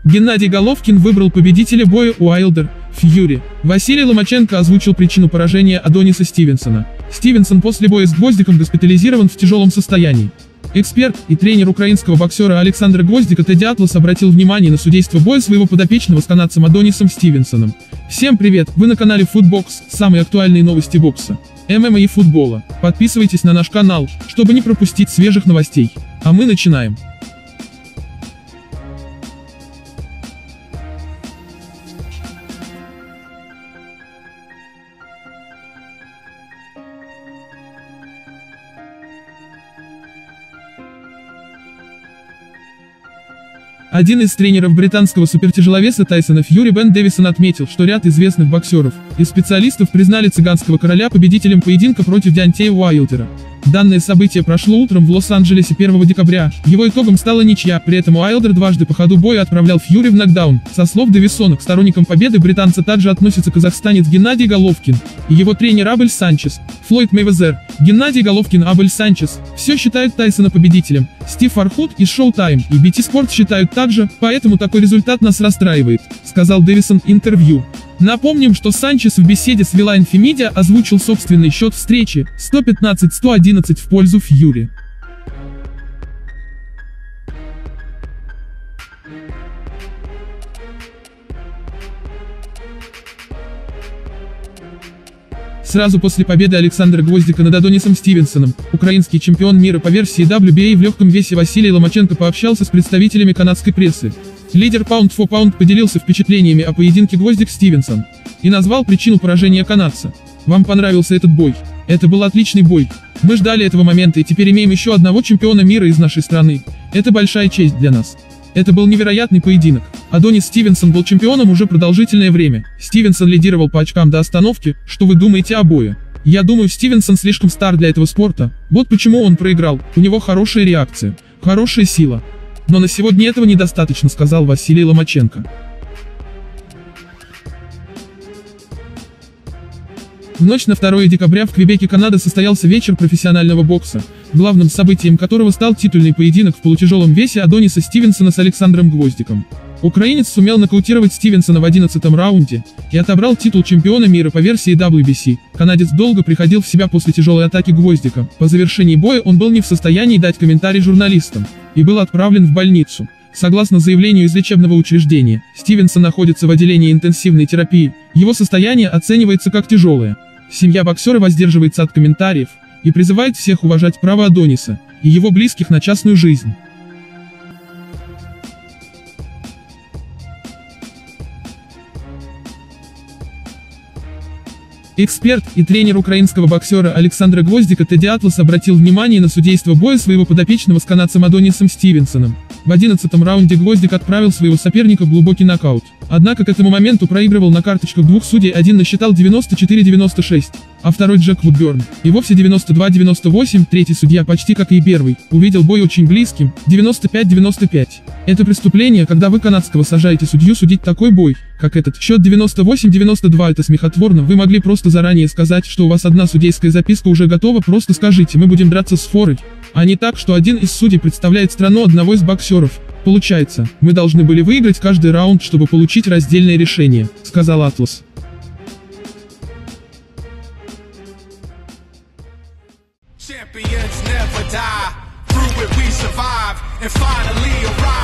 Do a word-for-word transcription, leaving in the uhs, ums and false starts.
Геннадий Головкин выбрал победителя боя Уайлдер Фьюри. Василий Ломаченко озвучил причину поражения Адониса Стивенсона. Стивенсон после боя с Гвоздиком госпитализирован в тяжелом состоянии. Эксперт и тренер украинского боксера Александра Гвоздика Тедди Атлас обратил внимание на судейство боя своего подопечного с канадцем Адонисом Стивенсоном. Всем привет, вы на канале Footbox, самые актуальные новости бокса, эм эм а и футбола. Подписывайтесь на наш канал, чтобы не пропустить свежих новостей. А мы начинаем. Один из тренеров британского супертяжеловеса Тайсона Фьюри Бен Дэвисон отметил, что ряд известных боксеров и специалистов признали цыганского короля победителем поединка против Деонтея Уайлдера. Данное событие прошло утром в Лос-Анджелесе первого декабря, его итогом стала ничья, при этом Уайлдер дважды по ходу боя отправлял Фьюри в нокдаун. Со слов Дэвисона, к сторонникам победы британца также относится казахстанец Геннадий Головкин и его тренер Абель Санчес. Флойд Мейвезер, Геннадий Головкин, Абель Санчес все считают Тайсона победителем, Стив Фархут из Showtime и би ти Sport считают также, поэтому такой результат нас расстраивает, сказал Дэвисон в интервью. Напомним, что Санчес в беседе с Вилайн Фемидиа озвучил собственный счет встречи сто пятнадцать — сто одиннадцать в пользу Фьюри. Сразу после победы Александра Гвоздика над Адонисом Стивенсоном, украинский чемпион мира по версии дабл ю би эй в легком весе Василий Ломаченко пообщался с представителями канадской прессы. Лидер Pound for Pound поделился впечатлениями о поединке Гвоздик-Стивенсон и назвал причину поражения канадца. «Вам понравился этот бой? Это был отличный бой. Мы ждали этого момента и теперь имеем еще одного чемпиона мира из нашей страны. Это большая честь для нас. Это был невероятный поединок. Адонис Стивенсон был чемпионом уже продолжительное время. Стивенсон лидировал по очкам до остановки. Что вы думаете о бое? Я думаю, Стивенсон слишком стар для этого спорта. Вот почему он проиграл. У него хорошая реакция, хорошая сила. Но на сегодня этого недостаточно», — сказал Василий Ломаченко. В ночь на второе декабря в Квебеке, Канада, состоялся вечер профессионального бокса, главным событием которого стал титульный поединок в полутяжелом весе Адониса Стивенсона с Александром Гвоздиком. Украинец сумел нокаутировать Стивенсона в одиннадцатом раунде и отобрал титул чемпиона мира по версии дабл ю би си. Канадец долго приходил в себя после тяжелой атаки Гвоздика. По завершении боя он был не в состоянии дать комментарий журналистам и был отправлен в больницу. Согласно заявлению из лечебного учреждения, Стивенсон находится в отделении интенсивной терапии, его состояние оценивается как тяжелое. Семья боксера воздерживается от комментариев и призывает всех уважать право Адониса и его близких на частную жизнь. Эксперт и тренер украинского боксера Александра Гвоздика Тедди Атлас обратил внимание на судейство боя своего подопечного с канадцем Адонисом Стивенсоном. В одиннадцатом раунде Гвоздик отправил своего соперника в глубокий нокаут. Однако к этому моменту проигрывал на карточках двух судей, один насчитал девяносто четыре — девяносто шесть, а второй Джек Вудберн и вовсе девяносто два — девяносто восемь, третий судья, почти как и первый, увидел бой очень близким, девяносто пять — девяносто пять. Это преступление, когда вы канадского сажаете судью судить такой бой, как этот. Счет девяносто восемь — девяносто два, это смехотворно, вы могли просто заранее сказать, что у вас одна судейская записка уже готова, просто скажите, мы будем драться с форой, а не так, что один из судей представляет страну одного из боксеров. Получается, мы должны были выиграть каждый раунд, чтобы получить раздельное решение, сказал Атлас. Champions never die. Through it we survive and finally arrive.